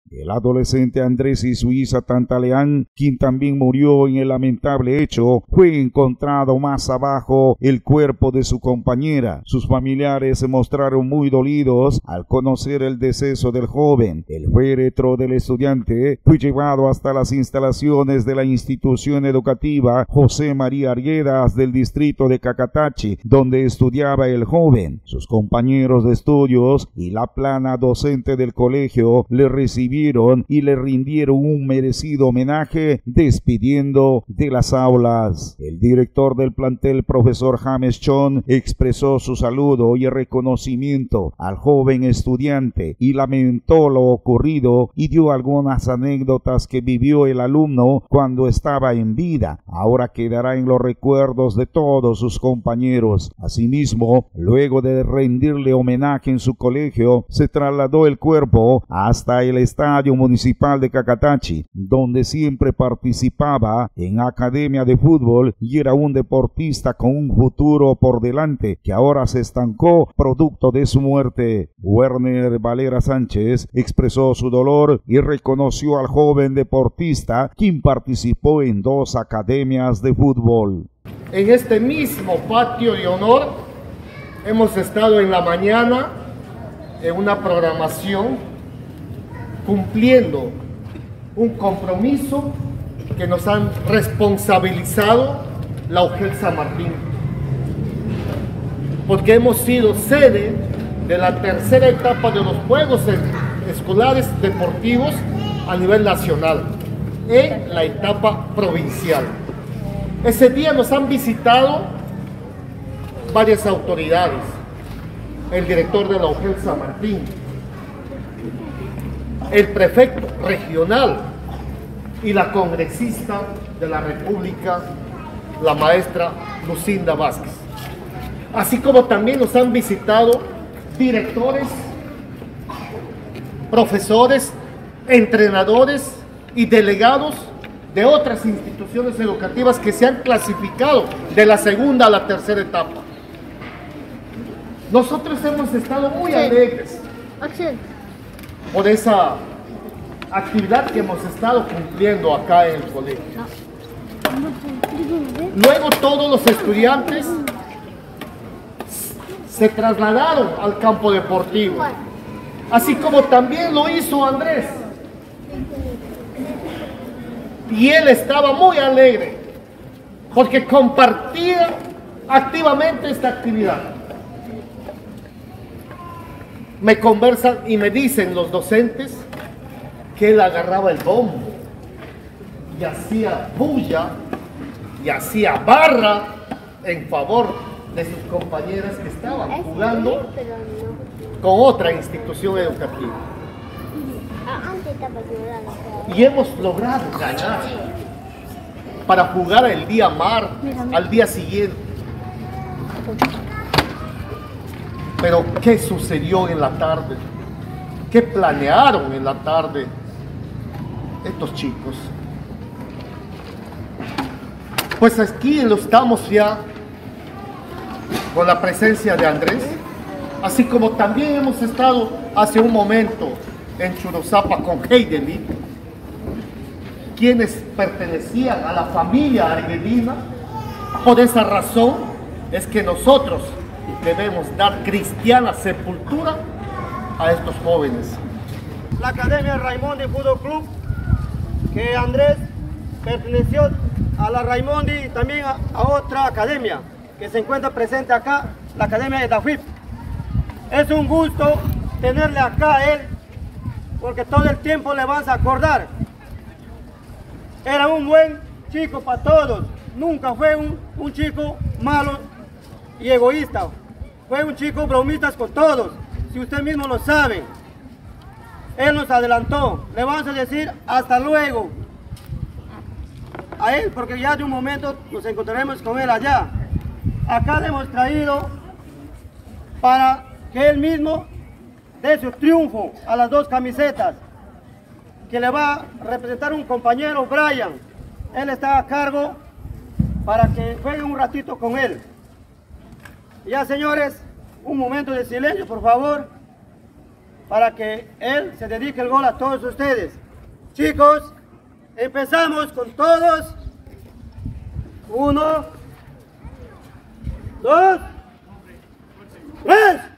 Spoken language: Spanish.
El adolescente Andrés Isuiza Tantaleán, quien también murió en el lamentable hecho, fue encontrado más abajo el cuerpo de su compañera. Sus familiares se mostraron muy dolidos al conocer el deceso del joven. El féretro del estudiante fue llevado hasta las instalaciones de la institución educativa José María Arguedas del distrito de Cacatachi, donde estudiaba el joven. Sus compañeros de estudios y la plana docente del colegio le recibieron y le rindieron un merecido homenaje despidiendo de las aulas. El director del plantel, profesor James Chon, expresó su saludo y reconocimiento al joven estudiante y lamentó lo ocurrido y dio algunas anécdotas que vivió el alumno cuando estaba en vida. Ahora quedará en los recuerdos de todos sus compañeros. Asimismo, luego de rendirle homenaje en su colegio, se trasladó el cuerpo hasta el Estadio Municipal de Cacatachi, donde siempre participaba en academia de fútbol y era un deportista con un futuro por delante que ahora se estancó producto de su muerte. Werner Valera Sánchez expresó su dolor y reconoció al joven deportista quien participó en 2 academias de fútbol. En este mismo patio de honor hemos estado en la mañana en una programación cumpliendo un compromiso que nos han responsabilizado la UGEL San Martín, porque hemos sido sede de la tercera etapa de los Juegos Escolares Deportivos a nivel nacional, en la etapa provincial. Ese día nos han visitado varias autoridades, el director de la UGEL San Martín, el prefecto regional y la congresista de la República, la maestra Lucinda Vázquez. Así como también nos han visitado directores, profesores, entrenadores y delegados de otras instituciones educativas que se han clasificado de la segunda a la tercera etapa. Nosotros hemos estado muy alegres por esa actividad que hemos estado cumpliendo acá en el colegio. Luego todos los estudiantes se trasladaron al campo deportivo, así como también lo hizo Andrés. Y él estaba muy alegre porque compartía activamente esta actividad. Me conversan y me dicen los docentes que él agarraba el bombo y hacía bulla y hacía barra en favor de sus compañeras que estaban jugando con otra institución educativa. Y hemos logrado ganar para jugar el día martes, al día siguiente. Pero ¿qué sucedió en la tarde? ¿Qué planearon en la tarde estos chicos? Pues aquí lo estamos ya con la presencia de Andrés, así como también hemos estado hace un momento en Churuzapa con Heidelin, quienes pertenecían a la familia argelina. Por esa razón es que nosotros debemos dar cristiana sepultura a estos jóvenes. La Academia Raimondi Fútbol Club, que Andrés perteneció a la Raimondi y también a otra academia que se encuentra presente acá, la Academia de Dafuip. Es un gusto tenerle acá a él, porque todo el tiempo le vas a acordar. Era un buen chico para todos, nunca fue un chico malo y egoísta. Fue un chico bromista con todos, si usted mismo lo sabe. Él nos adelantó, le vamos a decir hasta luego a él, porque ya de un momento nos encontraremos con él allá. Acá le hemos traído para que él mismo dé su triunfo a las 2 camisetas, que le va a representar un compañero, Brian. Él está a cargo para que juegue un ratito con él. Ya, señores, un momento de silencio, por favor. para que él se dedique el gol a todos ustedes. Chicos, empezamos con todos. 1, 2, 3.